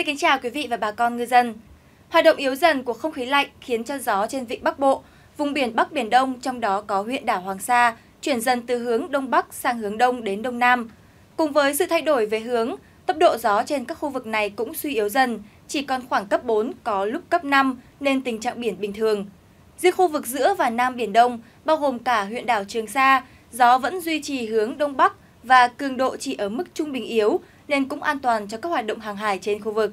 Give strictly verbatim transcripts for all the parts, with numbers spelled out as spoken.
Xin kính chào quý vị và bà con ngư dân. Hoạt động yếu dần của không khí lạnh khiến cho gió trên vịnh Bắc Bộ, vùng biển Bắc Biển Đông, trong đó có huyện đảo Hoàng Sa, chuyển dần từ hướng Đông Bắc sang hướng Đông đến Đông Nam. Cùng với sự thay đổi về hướng, tốc độ gió trên các khu vực này cũng suy yếu dần, chỉ còn khoảng cấp bốn, có lúc cấp năm, nên tình trạng biển bình thường. Riêng khu vực giữa và Nam Biển Đông, bao gồm cả huyện đảo Trường Sa, gió vẫn duy trì hướng Đông Bắc và cường độ chỉ ở mức trung bình yếu, nên cũng an toàn cho các hoạt động hàng hải trên khu vực.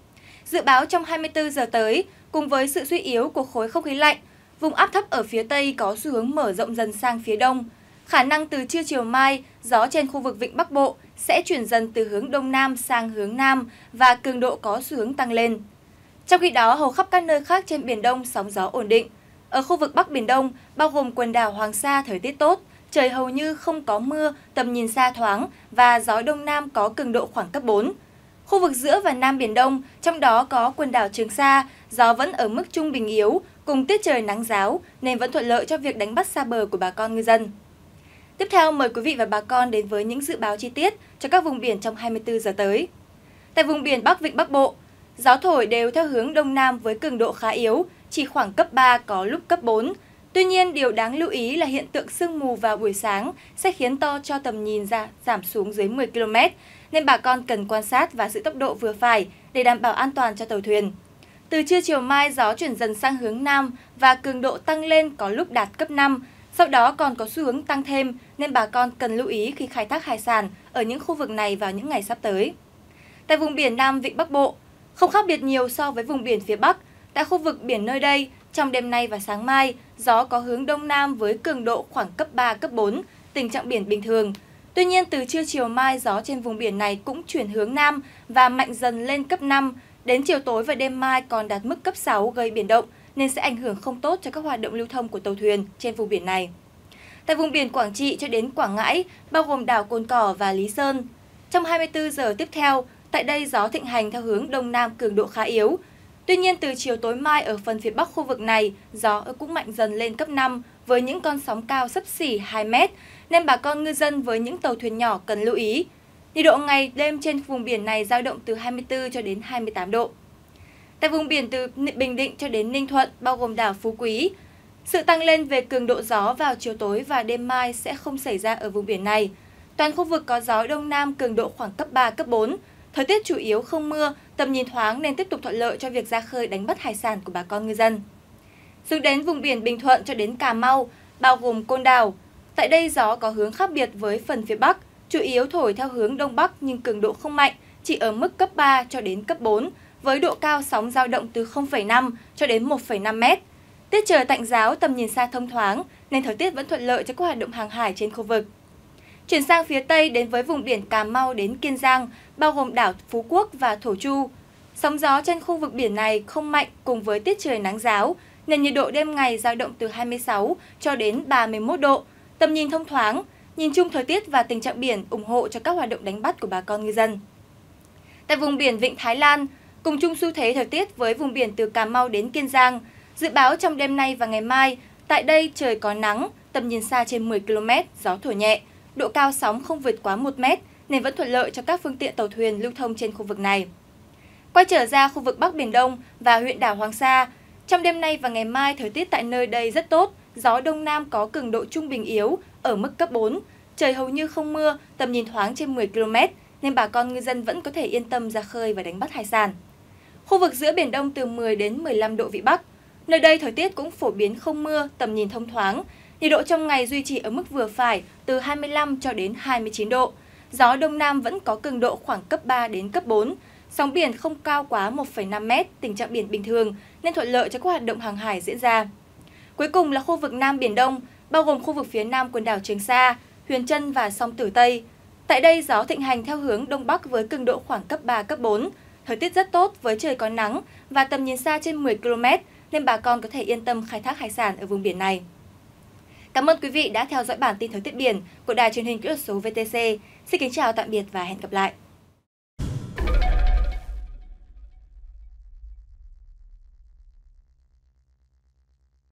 Dự báo trong hai mươi tư giờ tới, cùng với sự suy yếu của khối không khí lạnh, vùng áp thấp ở phía Tây có xu hướng mở rộng dần sang phía Đông. Khả năng từ trưa chiều mai, gió trên khu vực vịnh Bắc Bộ sẽ chuyển dần từ hướng Đông Nam sang hướng Nam và cường độ có xu hướng tăng lên. Trong khi đó, hầu khắp các nơi khác trên Biển Đông sóng gió ổn định. Ở khu vực Bắc Biển Đông, bao gồm quần đảo Hoàng Sa, thời tiết tốt, trời hầu như không có mưa, tầm nhìn xa thoáng và gió Đông Nam có cường độ khoảng cấp bốn. Khu vực giữa và Nam Biển Đông, trong đó có quần đảo Trường Sa, gió vẫn ở mức trung bình yếu, cùng tiết trời nắng ráo nên vẫn thuận lợi cho việc đánh bắt xa bờ của bà con ngư dân. Tiếp theo, mời quý vị và bà con đến với những dự báo chi tiết cho các vùng biển trong hai mươi tư giờ tới. Tại vùng biển Bắc Vịnh Bắc Bộ, gió thổi đều theo hướng Đông Nam với cường độ khá yếu, chỉ khoảng cấp ba, có lúc cấp bốn. Tuy nhiên, điều đáng lưu ý là hiện tượng sương mù vào buổi sáng sẽ khiến to cho tầm nhìn ra giảm xuống dưới mười ki lô mét, nên bà con cần quan sát và giữ tốc độ vừa phải để đảm bảo an toàn cho tàu thuyền. Từ trưa chiều mai, gió chuyển dần sang hướng Nam và cường độ tăng lên, có lúc đạt cấp năm, sau đó còn có xu hướng tăng thêm nên bà con cần lưu ý khi khai thác hải sản ở những khu vực này vào những ngày sắp tới. Tại vùng biển Nam Vịnh Bắc Bộ, không khác biệt nhiều so với vùng biển phía Bắc, tại khu vực biển nơi đây, trong đêm nay và sáng mai, gió có hướng Đông Nam với cường độ khoảng cấp ba, cấp bốn, tình trạng biển bình thường. Tuy nhiên, từ trưa chiều mai, gió trên vùng biển này cũng chuyển hướng Nam và mạnh dần lên cấp năm. Đến chiều tối và đêm mai còn đạt mức cấp sáu, gây biển động, nên sẽ ảnh hưởng không tốt cho các hoạt động lưu thông của tàu thuyền trên vùng biển này. Tại vùng biển Quảng Trị cho đến Quảng Ngãi, bao gồm đảo Cồn Cỏ và Lý Sơn, trong hai mươi tư giờ tiếp theo, tại đây gió thịnh hành theo hướng Đông Nam, cường độ khá yếu. Tuy nhiên, từ chiều tối mai ở phần phía Bắc khu vực này, gió cũng mạnh dần lên cấp năm với những con sóng cao xấp xỉ hai mét, nên bà con ngư dân với những tàu thuyền nhỏ cần lưu ý. Nhiệt độ ngày đêm trên vùng biển này dao động từ hai mươi tư cho đến hai mươi tám độ. Tại vùng biển từ Bình Định cho đến Ninh Thuận, bao gồm đảo Phú Quý, sự tăng lên về cường độ gió vào chiều tối và đêm mai sẽ không xảy ra ở vùng biển này. Toàn khu vực có gió Đông Nam cường độ khoảng cấp ba, cấp bốn. Thời tiết chủ yếu không mưa, tầm nhìn thoáng nên tiếp tục thuận lợi cho việc ra khơi đánh bắt hải sản của bà con ngư dân. Xuống đến vùng biển Bình Thuận cho đến Cà Mau, bao gồm Côn Đảo. Tại đây gió có hướng khác biệt với phần phía Bắc, chủ yếu thổi theo hướng Đông Bắc nhưng cường độ không mạnh, chỉ ở mức cấp ba cho đến cấp bốn, với độ cao sóng dao động từ không phẩy năm cho đến một phẩy năm mét. Tiết trời tạnh ráo, tầm nhìn xa thông thoáng nên thời tiết vẫn thuận lợi cho các hoạt động hàng hải trên khu vực. Chuyển sang phía Tây đến với vùng biển Cà Mau đến Kiên Giang, bao gồm đảo Phú Quốc và Thổ Chu. Sóng gió trên khu vực biển này không mạnh cùng với tiết trời nắng ráo, nên nhiệt độ đêm ngày dao động từ hai mươi sáu cho đến ba mươi mốt độ, tầm nhìn thông thoáng. Nhìn chung thời tiết và tình trạng biển ủng hộ cho các hoạt động đánh bắt của bà con ngư dân. Tại vùng biển Vịnh Thái Lan, cùng chung xu thế thời tiết với vùng biển từ Cà Mau đến Kiên Giang, dự báo trong đêm nay và ngày mai, tại đây trời có nắng, tầm nhìn xa trên mười ki lô mét, gió thổi nhẹ, độ cao sóng không vượt quá một mét nên vẫn thuận lợi cho các phương tiện tàu thuyền lưu thông trên khu vực này. Quay trở ra khu vực Bắc Biển Đông và huyện đảo Hoàng Sa, trong đêm nay và ngày mai thời tiết tại nơi đây rất tốt, gió Đông Nam có cường độ trung bình yếu ở mức cấp bốn, trời hầu như không mưa, tầm nhìn thoáng trên mười ki lô mét nên bà con ngư dân vẫn có thể yên tâm ra khơi và đánh bắt hải sản. Khu vực giữa Biển Đông từ mười đến mười lăm độ Vĩ Bắc, nơi đây thời tiết cũng phổ biến không mưa, tầm nhìn thông thoáng, nhiệt độ trong ngày duy trì ở mức vừa phải từ hai mươi lăm cho đến hai mươi chín độ. Gió Đông Nam vẫn có cường độ khoảng cấp ba đến cấp bốn, sóng biển không cao quá một phẩy năm mét, tình trạng biển bình thường nên thuận lợi cho các hoạt động hàng hải diễn ra. Cuối cùng là khu vực Nam Biển Đông, bao gồm khu vực phía Nam quần đảo Trường Sa, Huyền Trân và Song Tử Tây. Tại đây gió thịnh hành theo hướng Đông Bắc với cường độ khoảng cấp ba, cấp bốn. Thời tiết rất tốt với trời có nắng và tầm nhìn xa trên mười ki lô mét nên bà con có thể yên tâm khai thác hải sản ở vùng biển này. Cảm ơn quý vị đã theo dõi bản tin thời tiết biển của Đài Truyền hình Kỹ thuật số vê tê xê. Xin kính chào tạm biệt và hẹn gặp lại.